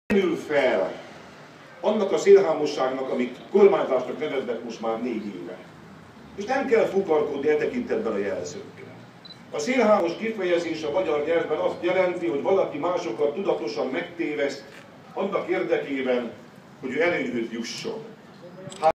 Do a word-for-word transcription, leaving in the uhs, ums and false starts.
Ül fel annak a szélhámosságnak, amit kormányzásnak neveznek most már négy éve. És nem kell fukarkodni e tekintetben a jelzőkkel. A szélhámos kifejezés a magyar nyelvben azt jelenti, hogy valaki másokat tudatosan megtéveszt annak érdekében, hogy ő előnyhöz jusson.